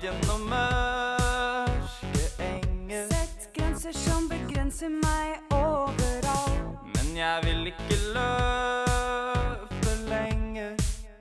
gjennom mørke enger. Sett grenser som begrenser meg overalt. Men jeg vil ikke løpe lenger.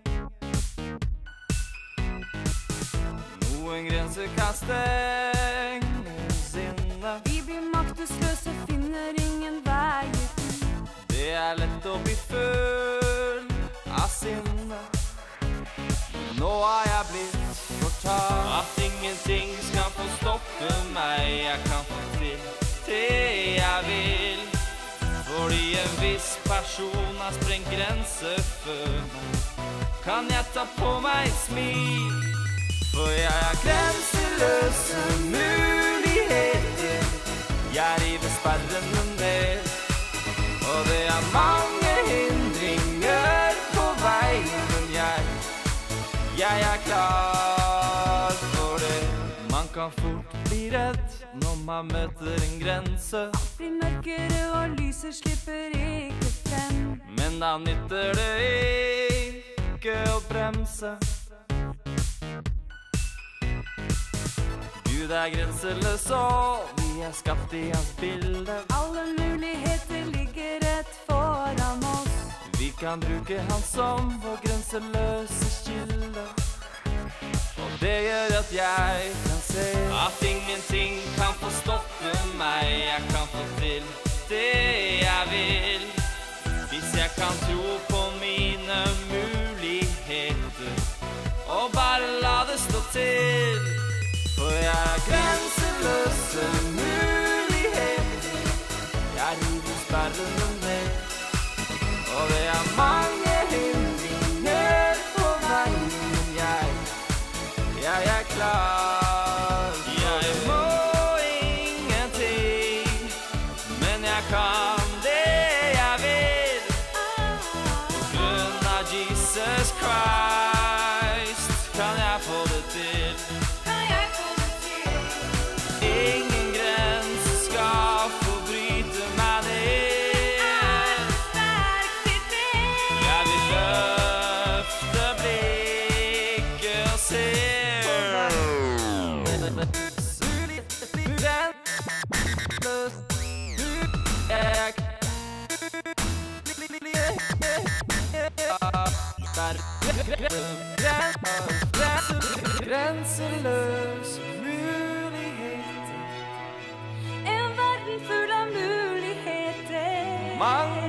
Noen grenser kan stenges inne. Vi blir maktesløse, finner ingen vei ut. Det er lett å bli full av sinne. Nå har jeg blitt fortalt at ingenting skal få stoppe meg. Jeg kan få til det jeg vil, fordi en viss person har sprengt grenser før meg. Kan jeg ta på meg et smil, for jeg har grenseløse muligheter. Jeg river sperrene ned, og det er mange hindringer på veien, men jeg er klar for det. Man kan fort bli redd når man møter en grense. Alt blir mørkere og lyset slipper ikke frem. Men da nytter det ikke å bremse. Gud er grenseløs, og vi er skapt i hans bilde. Alle muligheter ligger rett foran oss. Vi kan bruke han som vår grenseløse kilde. Og det gjør at jeg kan se at ingenting kan få stoppe meg. Jeg kan få til det jeg vil, hvis jeg kan tro på mine muligheter og bare la det stå til. For jeg har grenseløse muligheter. Jeg river sperrene ned, og det er mange hindringer på veien, men jeg er klar. Jeg må ingenting, men jeg kan det jeg vil. På grunn av Jesus Christ kan jeg få det til. Ingen grense skal få bryte meg ned. Jeg vil løfte blikket og se. Grenseløse muligheter. En verden full av muligheter. Mange